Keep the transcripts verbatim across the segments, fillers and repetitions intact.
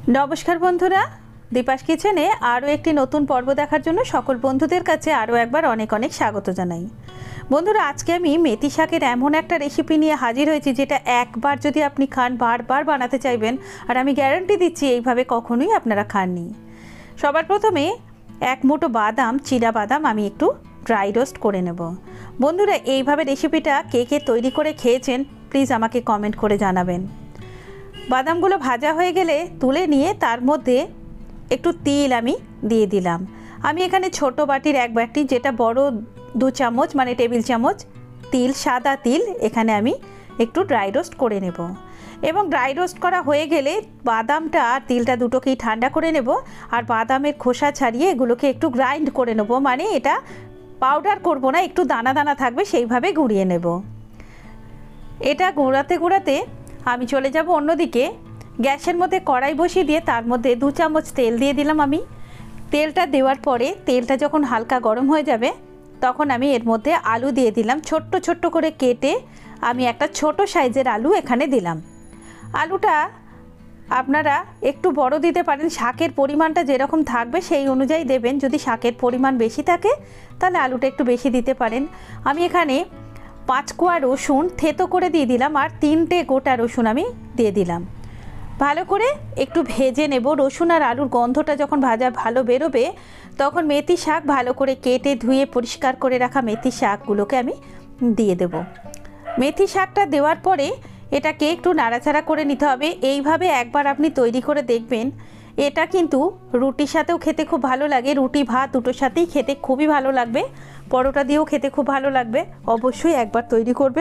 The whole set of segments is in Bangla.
नमस्कार बंधुरा दीपास किचेने आरो एकटी नतून पर्व देखार जोन्नो सकल बंधुदेर काछे आरो एकबार अनेक अनेक स्वागत जानाई। बंधुरा आजके आमी मेथी शाकेर एमन एकटा रेसिपि निये हाजिर हयेछि जेटा एकबार जदि आपनि खान बार बार बानाते चाइबेन और आमी ग्यारांटी दिच्छि एइभावे कखनोई आपनारा खाननि। सबार प्रथमे एक मुठो बादाम चिरा बादाम आमी एकटु ड्राई रोस्ट करे नेब। बंधुरा एइभावे रेसिपिटा के के तैरि करे खेयेछेन प्लिज आमाके कमेंट करे जानाबेन। बादामगुलो भाजा हो गेले तुले निये तार मध्य एकटू तिल आमी दिए दिलाम। आमी एखाने छोटो बाटिर एक बाटी जेटा बड़ो दो चामच माने टेबिल चामच तिल सादा तिल एखाने आमी एकटू ड्राई रोस्ट करे नेब। एबं ड्राई रोस्ट करा हो गेले बादामटा आर तिलटा दुटोकेई ठंडा करे नेब और बादामेर खोसा छाड़िए एगुलोके एकटू ग्राइंड करे नेब, माने एटा पाउडार करब ना, एकटू दाना दाना थाकबे सेइभावे गुड़िए नेब। एटा गुड़ाते गुड़ाते आमी चले जाबो अन्यदिके। गैसेर मध्य कड़ाई बसिए दिए तार मध्य दो चामच तेल दिए दिलाम। आमी तेलटा देওয়ার परे तेलटा जखन हालका गरम हो जाबे तखन आमी एर मध्य आलू दिए दिलाम। छोट्टो छोट्टो करे केटे आमी एकटा छोटो साइजेर आलू एखाने दिलाम। आलूटा आपनारा एकटू बड़ो दिते पारेन, शाकेर परिमाणटा जेरकम थाकबे सेई अनुयायी देबेन। जदि शाकेर परिमाण बेशी थाके ताहले आलूटा एकटू बेशी दिते पारेन। आमी एखाने पाँच कोয়া रसुन থেতো করে দিয়ে দিলাম আর তিনটে গোটা রসুন আমি দিয়ে দিলাম। ভালো করে একটু ভেজে নেব। রসুন আর আলুর গন্ধটা যখন ভাজা ভালো বেরোবে তখন মেথি শাক ভালো করে কেটে ধুয়ে পরিষ্কার করে রাখা মেথি শাকগুলোকে আমি দিয়ে দেব। মেথি শাকটা দেওয়ার পরে এটাকে একটু নাড়াচাড়া করে নিতে হবে। এইভাবে একবার আপনি তৈরি করে দেখবেন, এটা কিন্তু রুটির সাথেও খেতে খুব ভালো লাগে। রুটি ভাত দুটোর সাথেই খেতে খুবই ভালো লাগবে, পরোটা দিয়েও খেতে খুব ভালো লাগবে। অবশ্যই একবার তৈরি করবেন।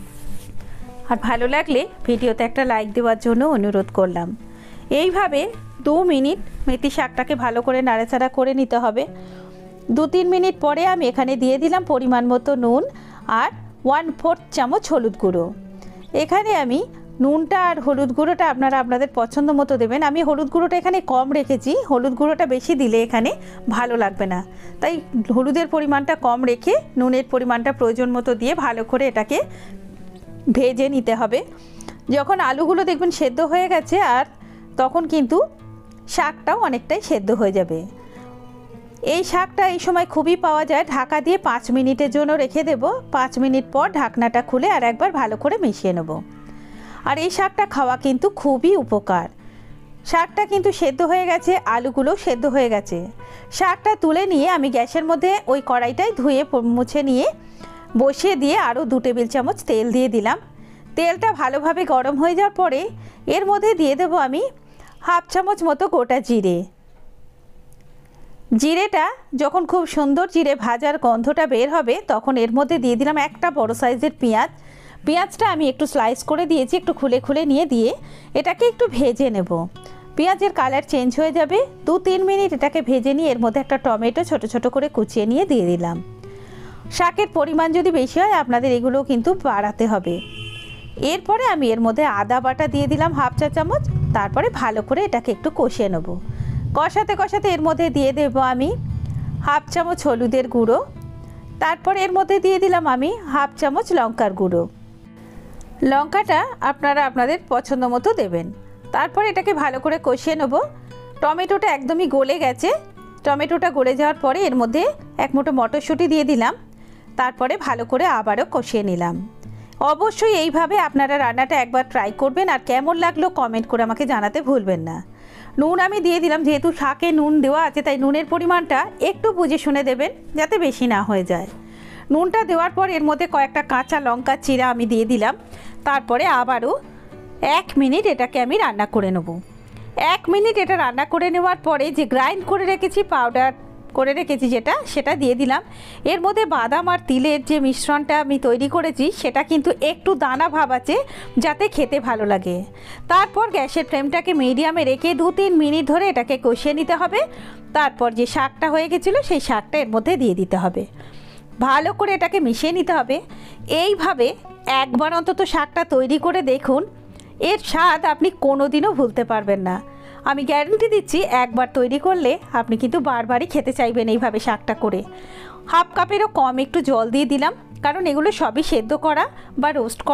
আর ভালো লাগলে ভিডিওতে একটা লাইক দেওয়ার জন্য অনুরোধ করলাম। এইভাবে দু মিনিট মেথি শাকটাকে ভালো করে নাড়াচাড়া করে নিতে হবে। দু তিন মিনিট পরে আমি এখানে দিয়ে দিলাম পরিমাণ মতো নুন আর ওয়ান ফোর্থ চামচ হলুদ গুঁড়ো। এখানে আমি নুনটা আর হলুদ গুঁড়োটা আপনারা আপনাদের পছন্দ মতো দেবেন। আমি হলুদ গুঁড়োটা এখানে কম রেখেছি, হলুদ গুঁড়োটা বেশি দিলে এখানে ভালো লাগবে না, তাই হলুদের পরিমাণটা কম রেখে নুনের পরিমাণটা প্রয়োজন মতো দিয়ে ভালো করে এটাকে ভেজে নিতে হবে। যখন আলুগুলো দেখবেন সেদ্ধ হয়ে গেছে আর তখন কিন্তু শাকটাও অনেকটাই সেদ্ধ হয়ে যাবে। এই শাকটা এই সময় খুবই পাওয়া যায়। ঢাকা দিয়ে পাঁচ মিনিটের জন্য রেখে দেব। পাঁচ মিনিট পর ঢাকনাটা খুলে আর একবার ভালো করে মিশিয়ে নেব। আর এই শাকটা খাওয়া কিন্তু খুবই উপকার। শাকটা কিন্তু সেদ্ধ হয়ে গেছে, আলুগুলো সেদ্ধ হয়ে গেছে। শাকটা তুলে নিয়ে আমি গ্যাসের মধ্যে ওই কড়াইটাই ধুয়ে মুছে নিয়ে বসিয়ে দিয়ে আরও দু টেবিল চামচ তেল দিয়ে দিলাম। তেলটা ভালোভাবে গরম হয়ে যাওয়ার পরে এর মধ্যে দিয়ে দেবো আমি হাফ চামচ মতো গোটা জিরে। জিরেটা যখন খুব সুন্দর জিরে ভাজার গন্ধটা বের হবে তখন এর মধ্যে দিয়ে দিলাম একটা বড় সাইজের পেঁয়াজ। পেঁয়াজটা আমি একটু স্লাইস করে দিয়েছি, একটু খুলে খুলে নিয়ে দিয়ে এটাকে একটু ভেজে নেব। পেঁয়াজের কালার চেঞ্জ হয়ে যাবে। দু তিন মিনিট এটাকে ভেজে নিয়ে এর মধ্যে একটা টমেটো ছোট ছোট করে কুচিয়ে নিয়ে দিয়ে দিলাম। শাকের পরিমাণ যদি বেশি হয় আপনাদের এগুলো কিন্তু বাড়াতে হবে। এরপরে আমি এর মধ্যে আদা বাটা দিয়ে দিলাম হাফ চা চামচ। তারপরে ভালো করে এটাকে একটু কষিয়ে নেব। কষাতে কষাতে এর মধ্যে দিয়ে দেব আমি হাফ চামচ হলুদের গুঁড়ো। তারপরে এর মধ্যে দিয়ে দিলাম আমি হাফ চামচ লঙ্কার গুঁড়ো। লঙ্কাটা আপনারা আপনাদের পছন্দ মতো দেবেন। তারপর এটাকে ভালো করে কষিয়ে নেব। টমেটোটা একদমই গলে গেছে। টমেটোটা গলে যাওয়ার পরে এর মধ্যে এক মুঠো মটরশুঁটি দিয়ে দিলাম। তারপরে ভালো করে আবারও কষিয়ে নিলাম। অবশ্যই এইভাবে আপনারা রান্নাটা একবার ট্রাই করবেন আর কেমন লাগলো কমেন্ট করে আমাকে জানাতে ভুলবেন না। নুন আমি দিয়ে দিলাম, যেহেতু শাকে নুন দেওয়া আছে তাই নুনের পরিমাণটা একটু বুঝে শুনে দেবেন যাতে বেশি না হয়ে যায়। নুনটা দেওয়ার পর এর মধ্যে কয়েকটা কাঁচা লঙ্কা চিরা আমি দিয়ে দিলাম। তারপরে আবারও এক মিনিট এটাকে আমি রান্না করে নেব। এক মিনিট এটা রান্না করে নেওয়ার পরে যে গ্রাইন্ড করে রেখেছি পাউডার করে রেখেছি যেটা সেটা দিয়ে দিলাম। এর মধ্যে বাদাম আর তিলের যে মিশ্রণটা আমি তৈরি করেছি সেটা কিন্তু একটু দানা ভাব আছে যাতে খেতে ভালো লাগে। তারপর গ্যাসের ফ্লেমটাকে মিডিয়ামে রেখে দু তিন মিনিট ধরে এটাকে কষিয়ে নিতে হবে। তারপর যে শাকটা হয়ে গেছিলো সেই শাকটা এর মধ্যে দিয়ে দিতে হবে। ভালো করে এটাকে মিশিয়ে নিতে হবে। এইভাবে একবার অন্তত শাকটা তৈরি করে দেখুন, এর স্বাদ আপনি কোনো দিনও ভুলতে পারবেন না। আমি গ্যারান্টি দিচ্ছি একবার তৈরি করলে আপনি কিন্তু বারবারই খেতে চাইবেন এইভাবে শাকটা করে। হাফ কাপেরও কম একটু জল দিয়ে দিলাম, কারণ এগুলো সবই সেদ্ধ করা বা রোস্ট করা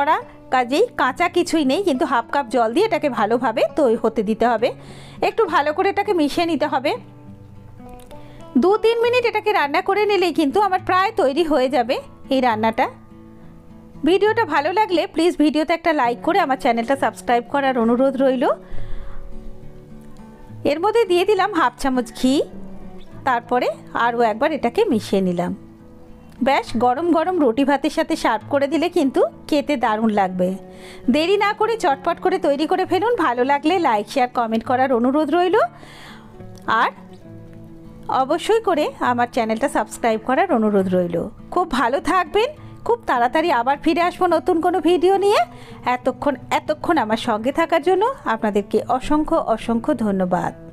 কাজেই কাঁচা কিছুই নেই, কিন্তু হাফ কাপ জল দিয়ে এটাকে ভালোভাবে তৈরি হতে দিতে হবে। একটু ভালো করে এটাকে মিশিয়ে নিতে হবে। দু তিন মিনিট এটাকে রান্না করে নিলেই কিন্তু আমার প্রায় তৈরি হয়ে যাবে এই রান্নাটা। ভিডিওটা ভালো লাগলে প্লিজ ভিডিওতে একটা লাইক করে আমার চ্যানেলটা সাবস্ক্রাইব করার অনুরোধ রইল। এর মধ্যে দিয়ে দিলাম হাফ চামচ ঘি, তারপরে আরও একবার এটাকে মিশিয়ে নিলাম। ব্যাস, গরম গরম রুটি ভাতের সাথে সার্ভ করে দিলে কিন্তু খেতে দারুণ লাগবে। দেরি না করে চটপট করে তৈরি করে ফেলুন। ভালো লাগলে লাইক শেয়ার কমেন্ট করার অনুরোধ রইল, আর অবশ্যই করে আমার চ্যানেলটা সাবস্ক্রাইব করার অনুরোধ রইল। খুব ভালো থাকবেন। খুব তাড়াতাড়ি আবার ফিরে আসবো নতুন কোনো ভিডিও নিয়ে। এতক্ষণ এতক্ষণ আমার সঙ্গে থাকার জন্য আপনাদেরকে অসংখ্য অসংখ্য ধন্যবাদ।